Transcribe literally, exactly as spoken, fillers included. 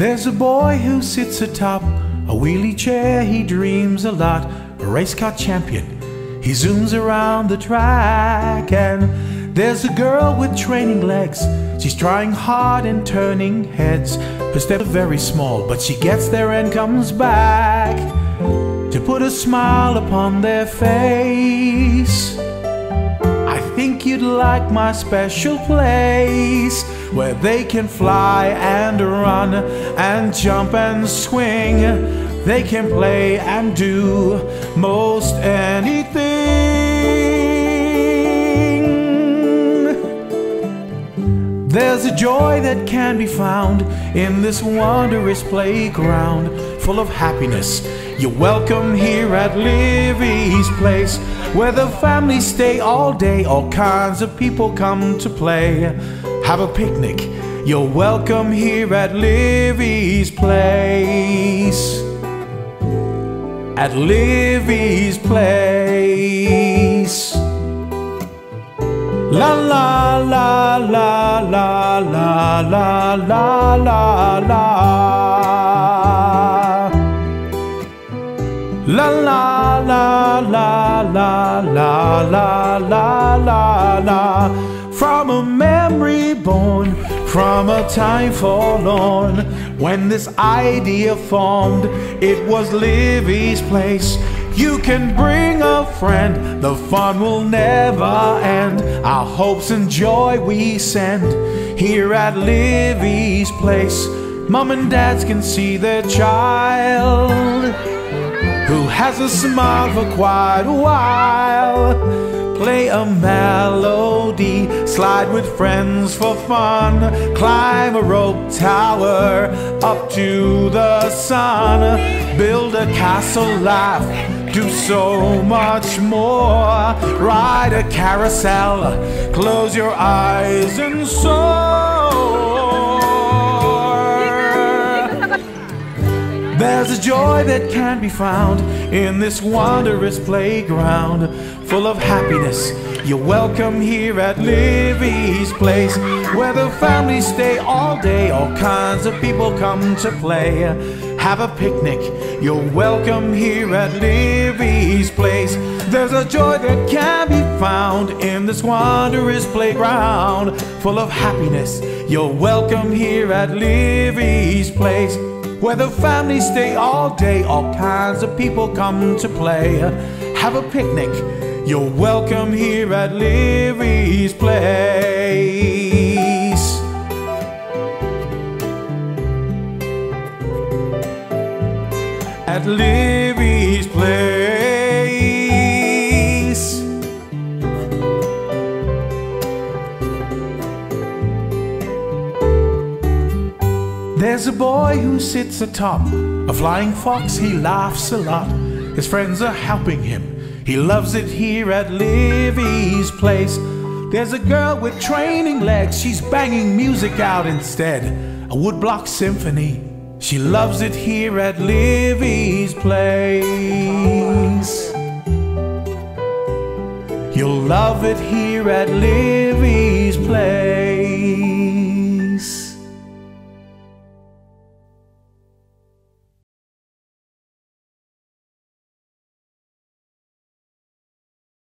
There's a boy who sits atop a wheelie chair, he dreams a lot, a race car champion. He zooms around the track, and there's a girl with training legs. She's trying hard and turning heads. Her steps are very small, but she gets there and comes back to put a smile upon their face. I think you'd like my special place, where they can fly and run and jump and swing. They can play and do most anything. There's a joy that can be found in this wondrous playground, full of happiness. You're welcome here at Livvi's place, where the families stay all day, all kinds of people come to play, have a picnic. You're welcome here at Livvi's place, at Livvi's place. La la la la la la la la la la. La la la la la la la la la la. From a memory born, from a time forlorn, when this idea formed, it was Livvi's place. You can bring a friend, the fun will never end. Our hopes and joy we send here at Livvi's place. Mom and dads can see their child, who has a smile for quite a while. Play a melody, slide with friends for fun, climb a rope tower up to the sun, build a castle, laugh, do so much more. Ride a carousel, close your eyes and soar. There's a joy that can be found in this wondrous playground, full of happiness. You're welcome here at Livvi's place, where the families stay all day, all kinds of people come to play, have a picnic. You're welcome here at Livvi's place. There's a joy that can be found in this wondrous playground, full of happiness. You're welcome here at Livvi's place, where the families stay all day, all kinds of people come to play, have a picnic. You're welcome here at Livvi's place, at Livvi's place. There's a boy who sits atop a flying fox, he laughs a lot. His friends are helping him, he loves it here at Livvi's place. There's a girl with training legs, she's banging music out instead, a woodblock symphony. She loves it here at Livvi's place. You'll love it here at Livvi's place.